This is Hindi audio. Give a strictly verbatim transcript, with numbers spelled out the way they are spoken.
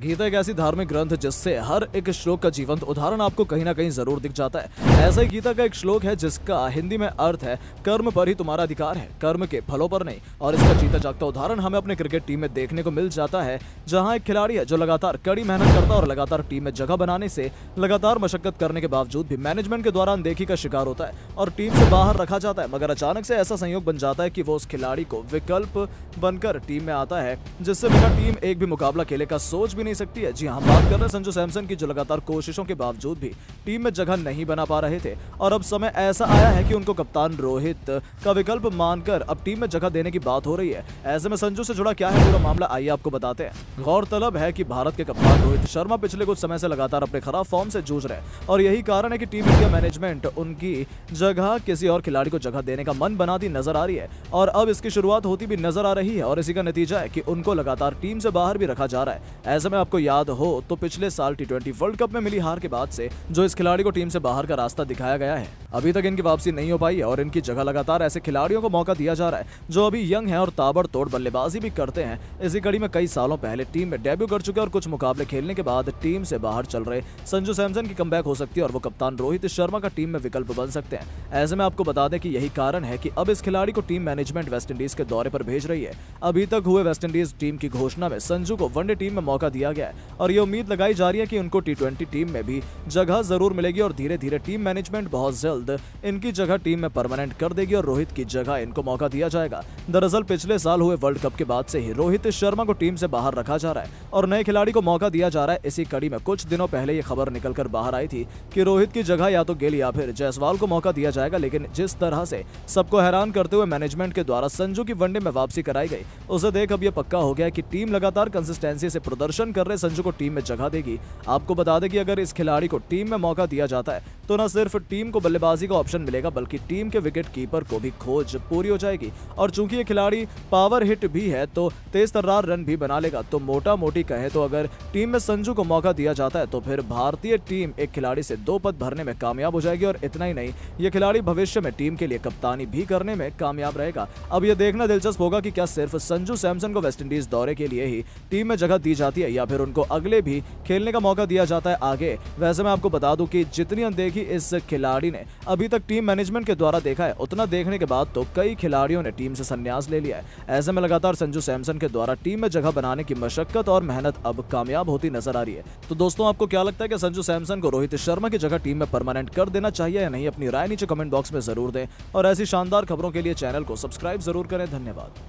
गीता एक ऐसी धार्मिक ग्रंथ जिससे हर एक श्लोक का जीवंत उदाहरण आपको कहीं ना कहीं जरूर दिख जाता है। ऐसा ही गीता का एक श्लोक है जिसका हिंदी में अर्थ है, कर्म पर ही तुम्हारा अधिकार है, कर्म के फलों पर नहीं। और इसका जीता जागता उदाहरण हमें अपने क्रिकेट टीम में देखने को मिल जाता है, जहां एक खिलाड़ी है जो लगातार कड़ी मेहनत करता है और लगातार टीम में जगह बनाने से लगातार मशक्कत करने के बावजूद भी मैनेजमेंट के द्वारा अनदेखी का शिकार होता है और टीम से बाहर रखा जाता है। मगर अचानक से ऐसा संयोग बन जाता है कि वो उस खिलाड़ी को विकल्प बनकर टीम में आता है, जिससे बिना टीम एक भी मुकाबला खेले का सोच भी नहीं सकती है। जी हाँ, बात कर रहे हैं संजू सैमसन की, जो लगातार कोशिशों के बावजूद भी टीम में जगह नहीं बना पा रहे थे और अब समय ऐसा आया है कि उनको कप्तान रोहित का विकल्प मानकर अब टीम में जगह देने की बात हो रही है। ऐसे में संजू से जुड़ा क्या है पूरा मामला, आइए आपको बताते हैं। गौरतलब है कि भारत के कप्तान रोहित शर्मा पिछले कुछ समय से लगातार अपने खराब फॉर्म से जूझ रहे हैं और यही कारण है कि टीम इंडिया मैनेजमेंट उनकी जगह किसी और खिलाड़ी को जगह देने का मन बनाती नजर आ रही है और अब इसकी शुरुआत होती भी नजर आ रही है और इसी का नतीजा है कि उनको लगातार टीम से बाहर भी रखा जा रहा है। ऐसे में आपको याद हो तो पिछले साल टी ट्वेंटी वर्ल्ड कप में मिली हार के बाद से जो इस खिलाड़ी को टीम से बाहर का रास्ता दिखाया गया है, अभी तक इनकी वापसी नहीं हो पाई है और इनकी जगह लगातार ऐसे खिलाड़ियों को मौका दिया जा रहा है जो अभी यंग हैं और ताबड़तोड़ बल्लेबाजी भी करते हैं। इसी कड़ी में कई सालों पहले टीम में डेब्यू कर चुके और कुछ मुकाबले खेलने के बाद टीम से बाहर चल रहे संजू सैमसन की कमबैक हो सकती है और वो कप्तान रोहित शर्मा का टीम में विकल्प बन सकते हैं। ऐसे में आपको बता दें कि यही कारण है कि अब इस खिलाड़ी को टीम मैनेजमेंट वेस्टइंडीज के दौरे पर भेज रही है। अभी तक हुए वेस्टइंडीज टीम की घोषणा में संजू को वनडे टीम में मौका दिया गया है और ये उम्मीद लगाई जा रही है कि उनको टी ट्वेंटी टीम में भी जगह जरूर मिलेगी और धीरे धीरे टीम मैनेजमेंट बहुत जल्द इनकी जगह टीम में परमानेंट कर देगी और रोहित की जगह इनको मौका दिया जाएगा। दरअसल पिछले साल हुए वर्ल्ड कप के बाद से ही रोहित शर्मा को टीम से बाहर रखा जा रहा है और नए खिलाड़ी को मौका दिया जा रहा है। इसी कड़ी में कुछ दिनों पहले ये खबर निकलकर बाहर आई थी कि रोहित की जगह या तो गिल या फिर जायसवाल को मौका दिया जाएगा, लेकिन जिस तरह से सबको हैरान करते हुए मैनेजमेंट के द्वारा संजू की वनडे में वापसी कराई गई, उसे देख अब यह पक्का हो गया कि टीम लगातार कंसिस्टेंसी से प्रदर्शन कर रहे संजू को टीम में जगह देगी। आपको बता दें कि अगर इस खिलाड़ी को टीम में मौका दिया जाता है तो न सिर्फ टीम को बल्लेबाजी का ऑप्शन मिलेगा बल्कि टीम के विकेट कीपर को भी खोज पूरी हो जाएगी और चूंकि ये खिलाड़ी पावर हिट भी है तो तेज तर्रार रन भी बना लेगा। तो मोटा मोटी कहे तो अगर टीम में संजू को मौका दिया जाता है तो फिर भारतीय टीम एक खिलाड़ी से दो पद भरने में कामयाब हो जाएगी और इतना ही नहीं, ये खिलाड़ी भविष्य में टीम के लिए कप्तानी भी करने में कामयाब रहेगा। अब यह देखना दिलचस्प होगा कि क्या सिर्फ संजू सैमसन को वेस्टइंडीज दौरे के लिए ही टीम में जगह दी जाती है या फिर उनको अगले भी खेलने का मौका दिया जाता है आगे। वैसे मैं आपको बता दूं कि जितनी अनदेखी इस खिलाड़ी ने अभी तक टीम मैनेजमेंट के द्वारा देखा है, उतना देखने के बाद तो कई खिलाड़ियों ने टीम से संन्यास ले लिया है। ऐसे में लगातार संजू सैमसन के द्वारा टीम में जगह बनाने की मशक्कत और मेहनत अब कामयाब होती नजर आ रही है। तो दोस्तों, आपको क्या लगता है कि संजू सैमसन को रोहित शर्मा की जगह टीम में परमानेंट कर देना चाहिए या नहीं? अपनी राय नीचे कमेंट बॉक्स में जरूर दें और ऐसी शानदार खबरों के लिए चैनल को सब्सक्राइब जरूर करें। धन्यवाद।